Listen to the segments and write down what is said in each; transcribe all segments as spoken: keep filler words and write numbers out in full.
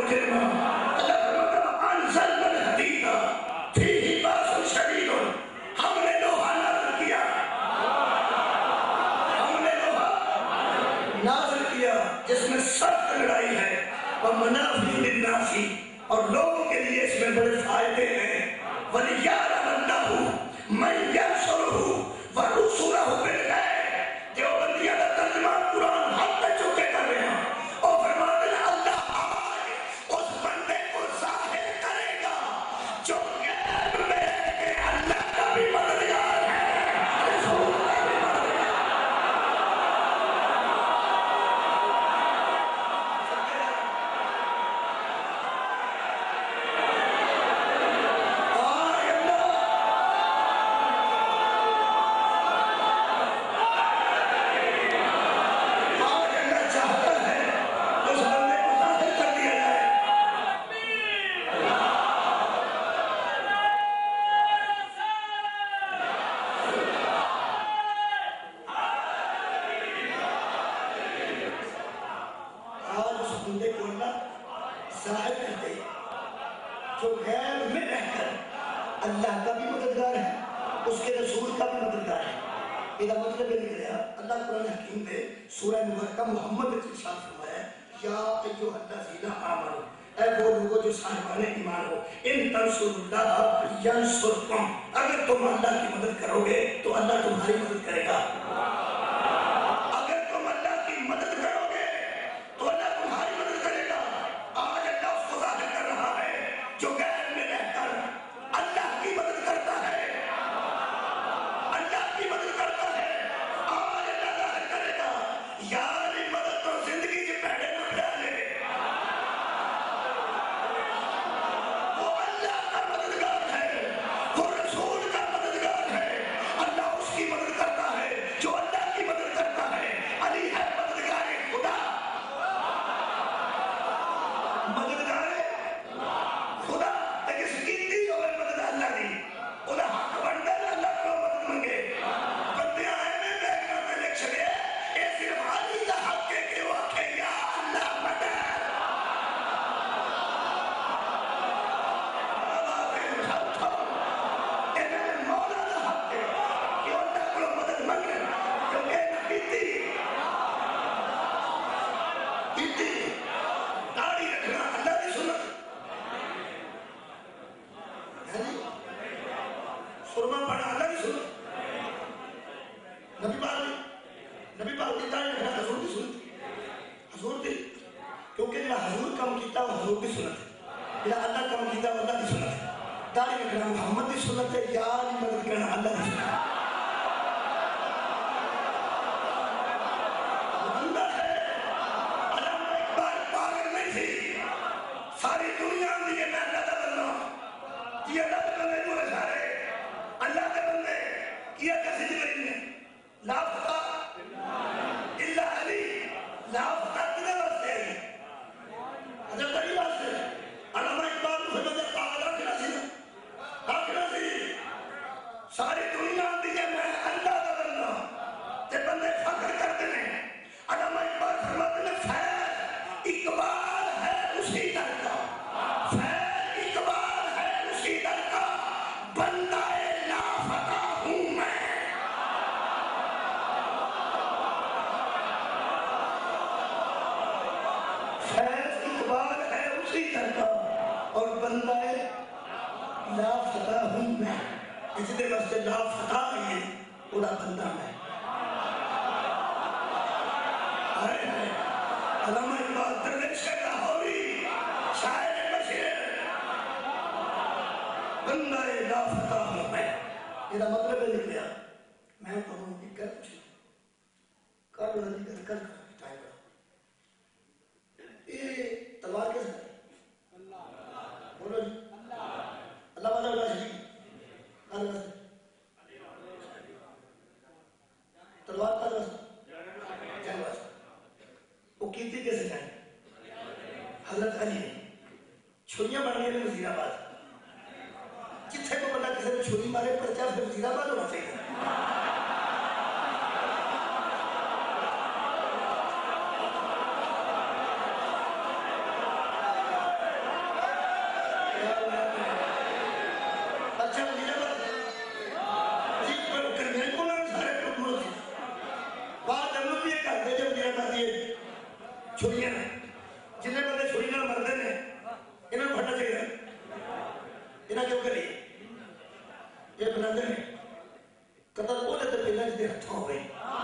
مجرما. اللہ فرماتا ہے انزلنا الحدید فیہ باس شدید، ہم نے لوہا نازل کیا، ہم نے لوہا نازل کیا جس میں سخت لڑائی ہے، ومنافع للناس، اور لوگوں کے لیے اس میں بڑے فائدے ہیں، وَلِيَعْلَمَ اللَّهُ مَن يَنصُرُهُ وَرُسُلَهُ بِالْغَیب. دیوبندیاں کا ترجمہ قرآن ہم پہ چکے کر رہے ہیں اور فرماتے ہیں اللہ آج اس بندے کو ظاہر کرے گا جو غیب میں ہے کہ اللہ کا بھی مددگار ہے، رسول کا بھی مددگار ہے. جو غیب میں رہ کر اللہ کا بھی مددگار ہے، اس کے رسول کا بھی مددگار ہے. یہ مطلب یہ نکلیا اللہ قرآن حکیم نے سورہ مبارکہ محمد میں ارشاد فرمایا یا ایھا الذین آمنوا، اے وہ لوگوں جو صاحبان ایمان ہو، ان تنصروا اللہ ینصرکم، اگر تم اللہ کی مدد کرو گے تو اللہ تمہاری مدد کرے گا. اگر تم اللہ کی مدد کرو گے تو اللہ تمہاری مدد کرے گا. آج اللہ اس کو ظاہر کر رہا ہے جو غیب میں رہ کر اللہ کی مدد کرتا ہے، اللہ کی مدد کرتا ہے. آج اللہ ظاہر کرے گا یار مدد تو زندگی کے پیڑے نہ ڈالے، وہ اللہ کا مددگار ہے، وہ رسول کا مددگار ہے. اللہ اس کی مدد کرتا ہے جو اللہ کی مدد کرتا ہے. علی ہے مددگار خدا، مددگار خدا. لیکن سکیتی جو ہے مدد اللہ دی خدا حق بنتا ہے اللہ کو مدد منگے. بندے آئے میں بیٹھنا میں لکھ چھڑے اے صرف علی دا حق ہے کہ وہ آکھے یا اللہ مدد. اے میرے مولا دا حق ہے کہ اللہ کو مدد منگے، کیونکہ بیتی بیتی داڑھی رکھنا اللہ کی سنت، سرما پڑھنا اللہ کی سنت. نبی پاک نبی پاک کی داڑھی رکھنا حضور کی سنت، حضور کی، کیونکہ جب حضور کم کیتا وہ حضور کی سنت ہے، جب اللہ کم کیتا وہ اللہ کی سنت ہے. داڑھی رکھنا محمد کی سنت ہے، یار مدد کرنا اللہ کی سنت ہے. بندہ ہے علامہ اقبال پاگل نہیں تھی، ساری دنیا میں یہ میں اللہ کا بندہ ہوں، یہ اللہ کے بندے جو ہے سارے اللہ کے بندے کیا کیسے جبریل نے لا فتح الا علی، لا فتح کدھے واسطے ہے حضرت علی واسطے. علامہ اقبال کو سمجھے پاگل آکھنا سی نا، آکھنا سی ساری دنیا دی ہے میں اللہ کا بندہ تے بندے فخر کرتے ہیں. علامہ اقبال فرماتے ہیں فیض اقبال ہے اسی در کا، فیض اقبال ہے اسی در کا، بندہ لا فتح ہوں میں. فیض اقبال ہے اسی در کا اور بندہ لا فتح ہوں میں. اس دے واسطے لا فتح ہے اوڑا بندہ میں. آئے ہیں علامہ اقبال درویش لاہوری شاعر بشیر، بندہ لا فتح ہوں میں. یہ مطلب ہے نکلیا میں کہوں کہ کر پوچھنا کر بنا نہیں کر کر ٹائم کرو. یہ تلوار کیسے ہے؟ بولو جی اللہ والا اللہ شریف کر واسطے تلوار کر واسطے جنگ واسطے. وہ کیتی کیسے جائیں؟ حضرت علی نے چھریاں بن گئی وزیر آباد، جتھے کو بندہ کسی نے چھری مارے پرچہ پھر وزیر آباد ہونا چاہیے. چھڑیاں نے جنہیں بندے چھڑی نہ مردے نے انہوں نے پھڑنا چاہیے انہوں کیوں کریے یہ بناتے ہیں قتل وہ جاتے پہلے جدے ہتھوں ہوئے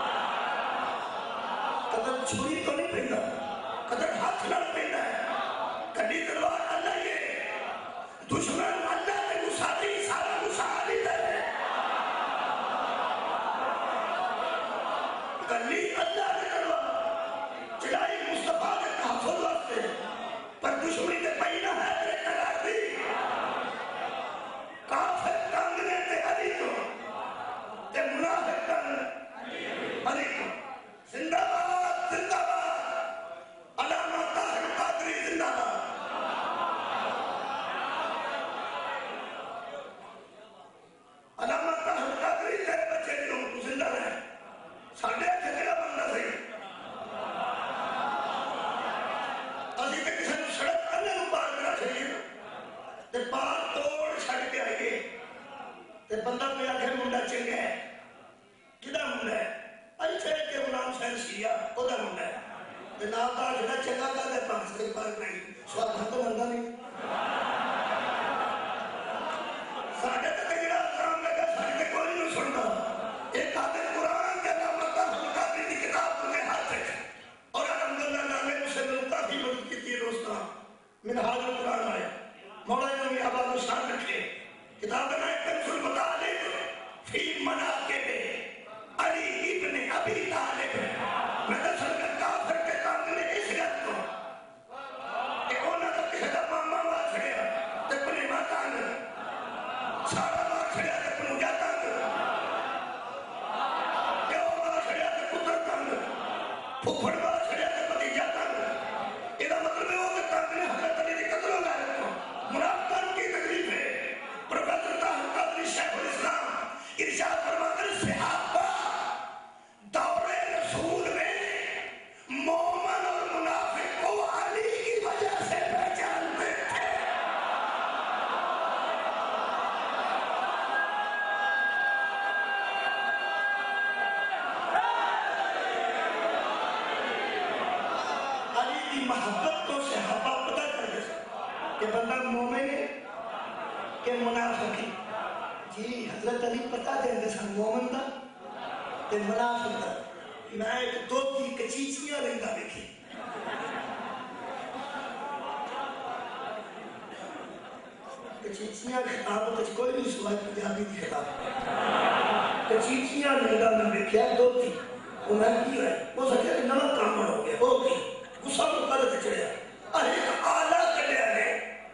قتل چھڑی تو نہیں پہندا قتل ہاتھ لڑ پہندا ہے کڑی تلوار اللہ یہ دشمن اللہ نے گساتی سارا گساتی ہے کڑی اللہ نے تلوار چلائی مصطفیٰ کے تحفظ واسطے پر دشمنی نے پہنا ہے تیرے قرار دی کافر کانگنے تے علی کو تے منافق کانگنے علی کو زندہ باد زندہ باد علامہ طاہر قادری زندہ باد علامہ طاہر قادری تیرے بچے جو زندہ رہے ساڑھے اچھے تیرا بندہ صحیح اسی تے کسی نے سڑک کرنے کو پار کرا چاہیے تے پار توڑ چھڑ کے آئیے تے بندہ کوئی آگے منڈا چنگا ہے کدھا منڈا ہے اچھے کہ غلام شہر شیعہ ادھا منڈا ہے تے ناتا جڑا چنگا کا دے پانچ کے پار نہیں سوال بھتو منڈا نہیں ساڑھے تے جڑا اسلام لگا ساڑھے تے کوئی نہیں سنتا ایک آدھے قرآن کے نام طاہر قادری کی کتاب نے ہاتھ ہے اور الحمدللہ نامے اسے میں کافی مدد کی تھی دوستاں منہاج القرآن آیا مولانا نبی آباد شان رکھے کتاب بنائے کنز المطالب فی مناقب علی ابن ابی طالب میں دسل کا کافر کے کانگنے اس گھر کو کہ اونا تو کسی کا ماما ماں چھڑیا تے پنی ماں کانگ سارا ماں چھڑیا تے پنو جا کانگ کہ او ماں چھڑیا تے پتر کانگ پھوپڑ ماں چھڑیا تے پتی جا کانگ یہ مطلب ہے وہ کہ کانگنے حضرت علی دی قدر ہوگا رکھو منافقان کی تکلیف ہے پروفیسر طاہر قادری شیخ الاسلام ارشاد فرما کر صحابہ دور رسول میں مومن اور منافق کو علی کی وجہ سے پہچانتے تھے علی کی محبت کو صحابہ پتہ کر دے کہ بندہ مومن ہے کہ منافق ہے جی حضرت علی پتہ دے دے سن مومن دا تے منافق دا میں ایک دو کی کچیچیاں رہنگا دیکھی کچیچیاں خطابت اچھ کوئی نہیں سوائے پنجابی دی خطاب کچیچیاں رہنگا میں دیکھیا دو کی وہ میں کی رہے وہ سکتے کہ نمک کامن ہو گیا وہ کی غصہ مقدر چڑھیا ارے ایک آلہ کڑیا ہے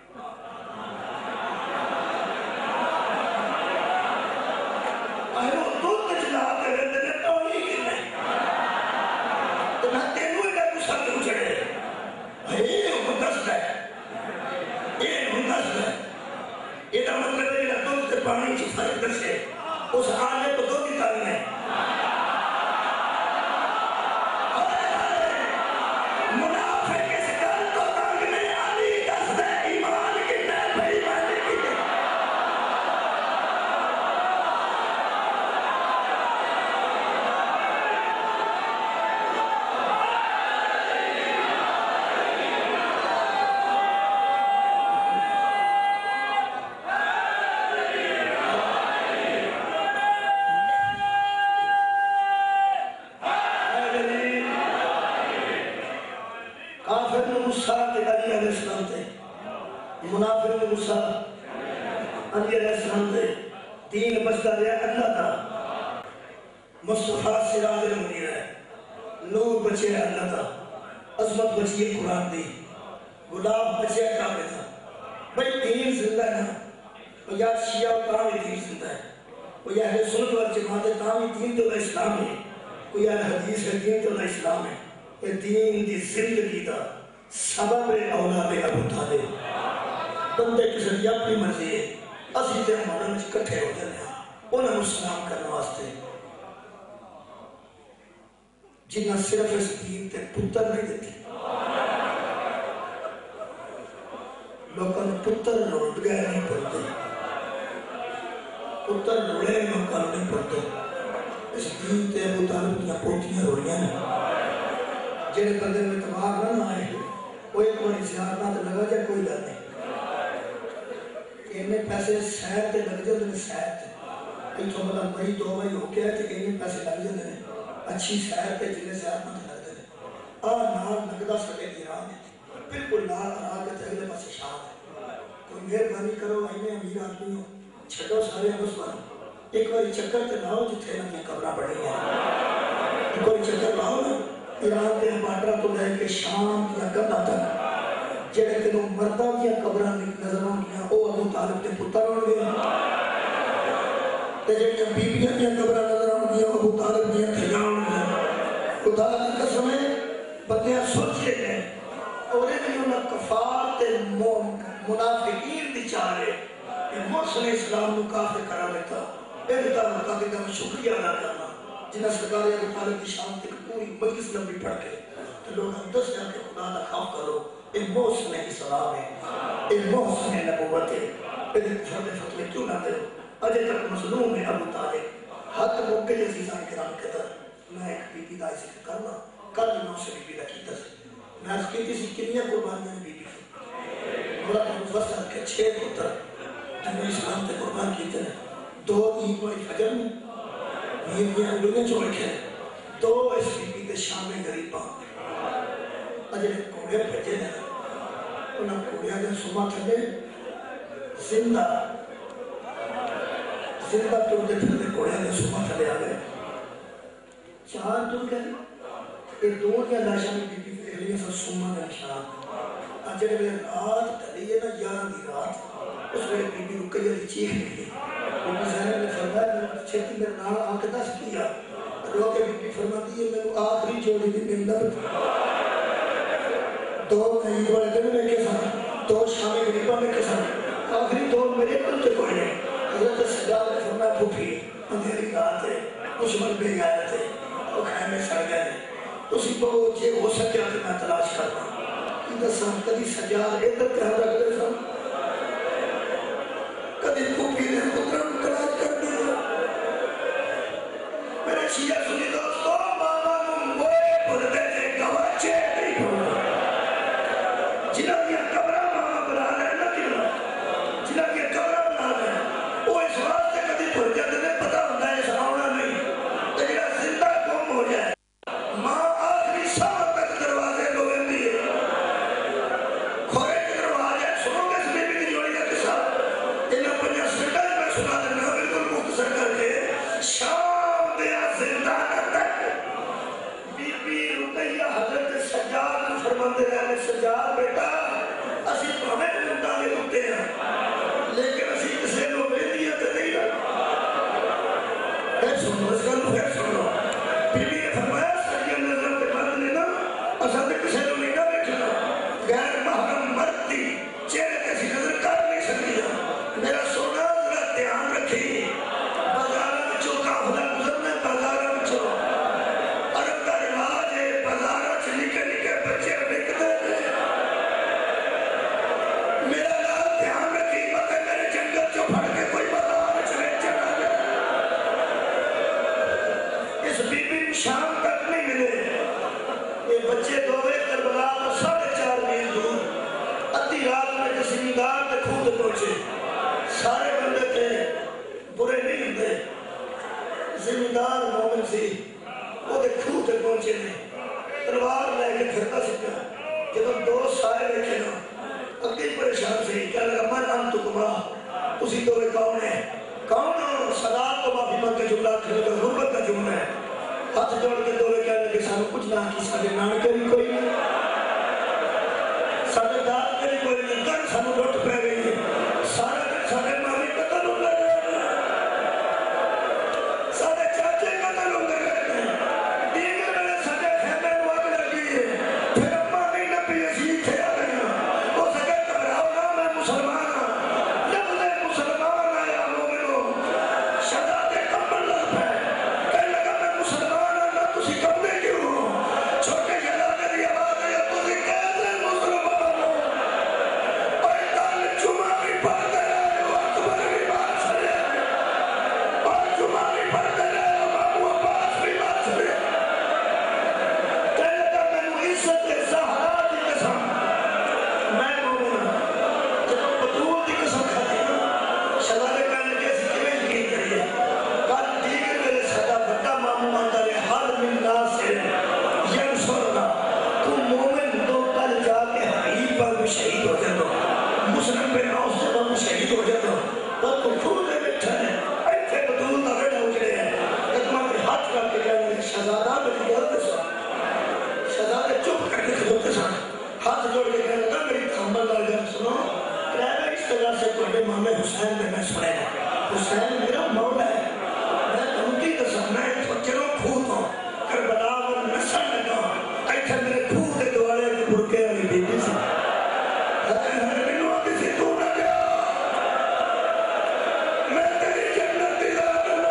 ارے وہ دودھ چلا کے رہتے نے توڑی کی نہیں تو نہ تینوں ہی کا غصہ کیوں چڑھے یہ مندست ہے یہ مندست ہے یہ کا مطلب ہے کہ دودھ سے پانی چھفائی درسے اس آلے کو دودھ ہی کرنے ہیں منافق غصہ علی علیہ السلام دے دین بچتا رہا اللہ تا مصطفیٰ سراج المنیر ہے نور بچے اللہ تا عظمت بچی قرآن دی گلاب بچے کعبے تھا بھئی دین زندہ ہے وہ یا شیعہ و تاوی دین زندہ ہے وہ یا اہل سنت والجماعت تاوی دین تو اسلام ہے وہ یا حدیث ہے دین تو اسلام ہے یہ دین دی زندگی دا سبب اولاد ابو طالب بندے کسی دی اپنی مرضی ہے اسی تے ہمارے میں کٹھے ہو جانے ہیں انہوں نے سلام کرنے واسطے جنہ صرف اس دین تے پتر نہیں دیتی لوگوں نے پتر لوٹ گئے نہیں پڑھتے پتر لوڑے لوگوں نہیں پڑھتے اس دین تے ابو طالب دیا پوتیاں روڑیاں ہیں جڑے بندے میں تمام نہ آئے وہ ایک بڑی زیادہ تو لگا جائے کوئی گل نہیں انہیں پیسے سیر تے لگ جاتے ہیں سیر تے ایتھوں بڑا مئی دو مئی ہو گیا کہ انہیں پیسے لگ جاتے ہیں اچھی سیر تے جنہیں زیادہ تے لگ جاتے ہیں آہ نال لگدہ سکے ایران ہے بالکل نال آ کے تے اگلے پاسے شام ہے کوئی مہربانی کرو انہیں امیر آدمی ہو چھٹو سارے بس بارو ایک باری چکر تے لاؤ جتھے نہ قبرہ بڑی ہے ایک باری چکر لاؤ نا ایران کے باٹرہ تو لے کے شام یا کندہ تک جڑے تینوں مردہ کیا قبرہ نظر ہوں گیا او ابو طالب کے پتر ہوں گیا تے جڑے بیبیاں کیا قبرہ نظر ہوں گیا ابو طالب کیا تھیاں ہوں گیا خدا کی قسم ہے بندیاں سوچے گئے اور انہیں انہاں کفار تے منافقین دی چاہے کہ محسن اسلام نو کافر کرا لیتا ایک تعلقہ کے دم شکریہ ادا کرنا جنہاں سرکاری ابو طالب کی شام تک پوری مجلس لمبی پڑھ کے تو لوگ ہم دس جا کے خدا دا خوف کرو اے محسن اسلام ہے اے محسن نبوت ہے اے چھوٹے فتوے کیوں نہ دے اجے تک مظلوم ہے ابو طالب حد موقع عزیزان کرام قدر میں ایک بی بی دا ذکر کرنا کل نو سے بی بی دا کیتا سے میں اس کی کسی کنیا قربانیاں بی بی سے مولا مفسر کے چھ پتر جنہوں اسلام تے قربان کیتے ہیں دو عید والی فجر میں یہ بھی انگلیاں چھوڑ کے دو اس بی بی کے شام غریباں اجے کوڑے بھیجے ہیں انہاں کوڑیاں دے صبح تھلے زندہ زندہ ٹوٹے پھرتے کوڑیاں دے صبح تھلے آ گئے چار ٹوٹ گئے یہ دو یا لاشاں میں بی بی اہلیہ سے سوما کا نشان اجے میں رات ڈلی ہے نا یارہ دی رات اس میں بی بی رکیہ دی چیخ نکلی بی بی زینب نے فرمایا چھتی میرے نال آ کے دس کیا رو کے بی بی فرماتی ہے میں آخری جوڑی دی نندر دو عید والے دن میں کے ساتھ دو شام غریبہ میں کے ساتھ آخری دو میرے کل تے کوئی نہیں حضرت سجاد نے فرمایا پھوپھی اندھیری رات ہے دشمن بے گئے تھے وہ خیمے سڑ گئے اسی کو جے ہو سکیا کہ میں تلاش کرنا ادھر سن کدی سجاد ادھر کہاں رکھ دے سن کدی پھوپھی نے پترن تلاش کر دیا میرے شیعہ سنی دوستو ماما نو موئے پردے سے گواچے نہیں ہونا جنہاں کیا قبرہ ماما بنا لے نہ کیوں جنہاں کیا قبرہ بنا لے وہ اس وقت سے کدی پردے نے پتا ہوتا ہے سناؤنا نہیں تو جنہاں زندہ کم ہو جائے ماں آخری سامت تک دروازے لوگے دیئے کھوڑے کے دروازے سنو گے سنی بھی نہیں جوڑی کا قصہ انہاں پنجا سکر میں سنا دینا بالکل مختصر کر کے شام دیا زندہ تک بی بی رقیہ حضرت سجاد فرماندے رہنے سجاد بیٹا اسی تو ہمیں کنٹا لے ہوتے ہیں لیکن اسی کسے لوگ لے دیا تے نہیں رہا پھر سنو اس کا لوگ پھر سنو بی بی نے فرمایا سجاد نظر کے بعد لینا اصلا تے کسے لوگ نہیں بیٹھنا غیر محرم مرد دی چہرے کسی نظر کر نہیں سکتی میرا سونا ذرا دھیان رکھی بازارہ میں چوکا خدا گزرنا بازارہ میں چو عرب کا رواج ہے بازارہ سے نکے نکے بچے بکتے میرا نام دھیان رکھی مطلب میرے جنگل چو پھڑ کے کوئی بازار چلے چلا گیا اس بی بی شام تک نہیں ملے یہ بچے دوے کربلا کو ساڑھے چار میل دور ادھی رات میں کسی میدان میں کھود پہنچے سارے بندے تھے برے نہیں ہوتے زمیندار مومن سی وہ دے کھود تے پہنچے نہیں تلوار لے کے پھرتا سکتا جب دو سائے رکھے نا اگلی پریشان سے کیا لگا من انتو کما اسی دوے کون ہے کون ہے صدات کو معافی مانگ کے جملہ کھلے گا غربت کا جملہ ہے ہاتھ جوڑ کے دوے کہنے لگے سانو کچھ نہ کی سارے نانکے بھی کوئی نہیں سارے داد کے بھی کوئی نہیں کر سانو لوٹ پہ گئی ہے سارے سارے مامی قتل ہو گئے سارے چاچے قتل ہو گئے دیگر میں سارے خیمے وقت لگی ہے پھر اممہ نہیں نبی عزیز تھے آ گئے وہ سکے کبراؤ نا میں مسلمان ہوں جب میں مسلمان آیا مومنوں شداد کمبل لگ پہ کہنے لگا میں مسلمان ہوں نہ تسی کمبے کیوں ہو چھوٹے شداد دی آواز ہے تسی کیسے مسلمان ہو اور اتنا تھوڑے مامے حسین نے میں سنے حسین میرا مولا ہے میں ان کی قسم میں چلو کھوت ہوں کربلا اور نسل لگا ایتھے میرے کھوت کے دوالے کے برکے والی بی بی سے مینوں آتی سی تو نہ جا میں تیری جنت دی راہ کرنا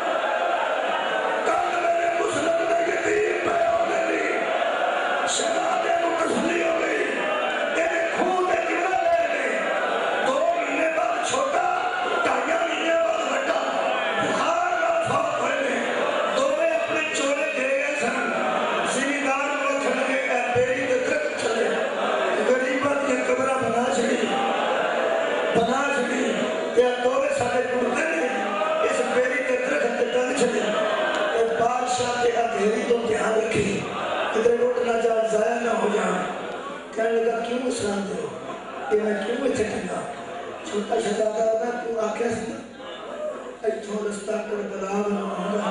کل میرے مسلم نے یتیم پہ ہونے لی شہزادے کو تسلی ہو گئی تیرے کھوت کے جملہ لے گئی دو مہینے بعد چھوٹا ڈھائی مہینے بعد بڑا بخار کا فوت ہوئے دونوں اپنے چولے دے گئے سن زمیندار کو کھڑ کے بیری کے درخت چلے غریبت کے قبرہ بنا چلی بنا چلی کہ دونوں سارے ٹوٹتے نے اس بیری کے درخت کے ڈنگ چلے کہ بادشاہ کے اندھیری تو دھیان رکھی ادھر اٹھ نہ جا ضائع نہ ہو جا کہنے لگا کیوں اسلام دے ہو کہ میں کیوں اتنے ٹھنگا چھوٹا شہزادہ ہوگا کیوں آکھے سی ایتھوں رستہ کربلا بنا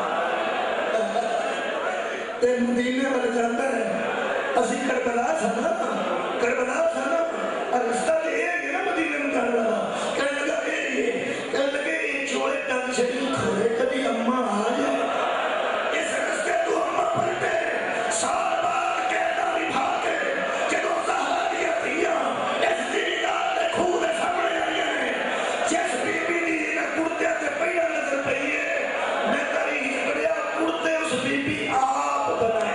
تے مدینے والے جانتا ہے اسی کربلا سنا کربلا سنا اور رستہ تے یہ ہے نا مدینے میں جانے والا کہنے لگا اے یہ کہنے لگے یہ چوڑے ٹنگ سے نہیں کھوڑے کبھی اماں آ جائے اس رستے تو اماں پلٹے سال بعد کہتا بھی بھاگے جدو زہرہ دیا دیا اس زمیندار نے خود سامنے آئیے نے جس بی بی دی نے کرتے تے پہلا نظر پہیے میں تاریخ پڑھیا کرتے اس بی بی آپ بنائے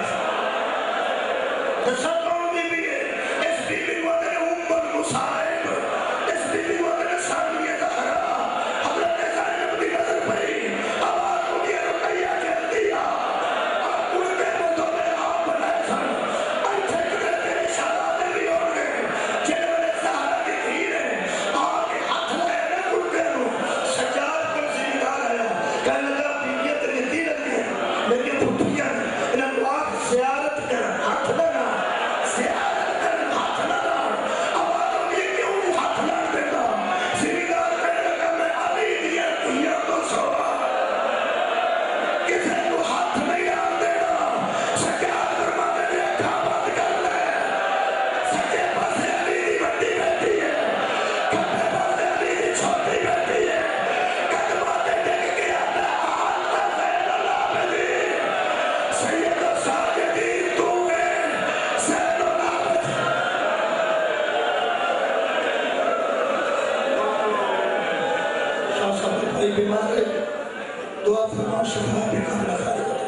دسا کون بی بی ہے اس بی بی کو اندر ام المصائب اس بی بی کو اندر ثانیہ زہرا حضرت زینب دی نظر پڑی آواز کو دیا رقیہ کہہ دیا اور کرتے مدوں میں آپ بنائے سن ایتھے کدھر تیرے شہزادے بھی ہو گئے جن میں زہرا دی دھی نے آگے ہاتھ لائے نا کرتے نو سجاد پر زمیندار آیا کہنے لگا بیویت رہتی رہتی ہے لیکن پھٹیاں انہاں کو آپ زیارت کر ہاتھ لگا زیارت کر ہاتھ لگا آواز ہوگی کیوں نہیں ہاتھ لگ دیتا زمیندار کہنے لگا میں علی دیا دیا تو سوا کسی کو ہاتھ نہیں آن دینا سجاد فرمانے نے اکھا بند کر لے سچے پاسے علی دی بڑی بیٹی ہے کھبے پاسے علی دی چھوٹی بیٹی ہے قدمہ تے ڈگ گیا میں آن کا زین العابدین سید الساجدین تو ہے زین العابدین شاہ صاحب بھائی بیمار ہے دعا فرما شفا بھی قبل خالق